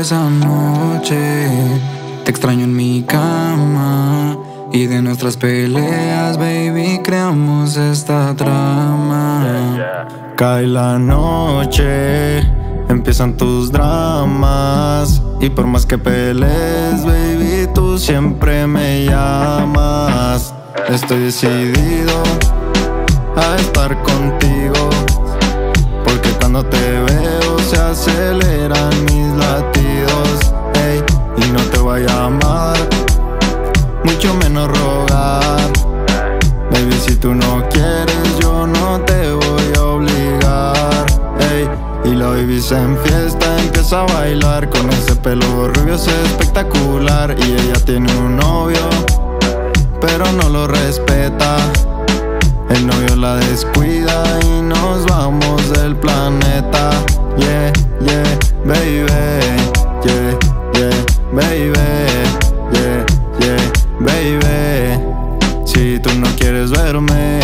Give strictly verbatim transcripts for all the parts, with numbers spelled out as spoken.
esa noche. Te extraño en mi cama y de nuestras peleas, baby, creamos esta trama. Cae la noche, empiezan tus dramas, y por más que pelees, baby, tú siempre me llamas. Estoy decidido a estar contigo, porque cuando te veo se aceleran mis latidos. Ey, y no te voy a llamar, mucho menos rogar. Baby, si tú no quieres, yo no te voy a obligar. Ey, y la baby se enfiesta, empieza a bailar. Con ese pelo rubio es espectacular. Y ella tiene un novio, pero no lo respeta. El novio la descuida y nos vamos del planeta. Yeah, yeah, baby, yeah, yeah, baby, yeah, yeah, baby. Si tú no quieres verme,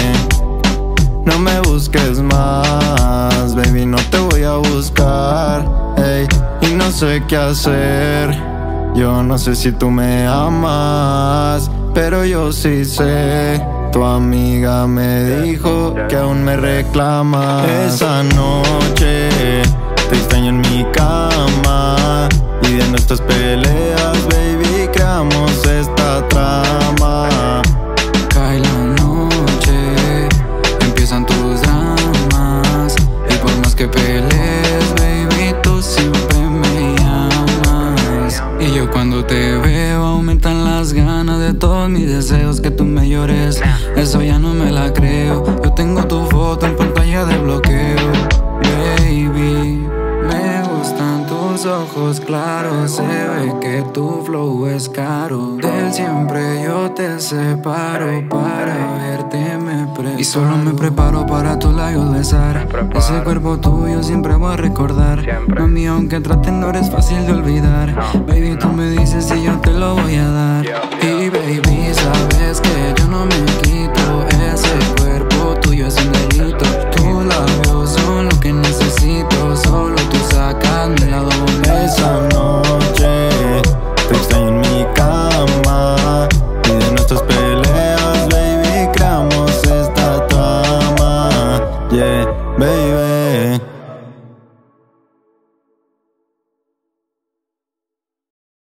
no me busques más, baby, no te voy a buscar. Ey, y no sé qué hacer, yo no sé si tú me amas, pero yo sí sé. Tu amiga me dijo que aún me reclamas. Esa noche te extraño en mi cama, y de nuestras peleas, baby, creamos esta trama. Cae la noche, empiezan tus dramas, y por más que pelees, baby, tú siempre me llamas. Y yo cuando te veo aumentan las ganas de todos mis deseos, que tú me llores, eso ya no me la creo. Yo tengo tu foto en pantalla de bloqueo, baby. Me gustan tus ojos claros, se ve que tu flow es caro. Del siempre yo te separo, para verte me preparo. Y solo me preparo para tus labios besar. Ese cuerpo tuyo siempre voy a recordar. Mami, aunque traten no eres fácil de olvidar. Baby, tú me dices y yo te lo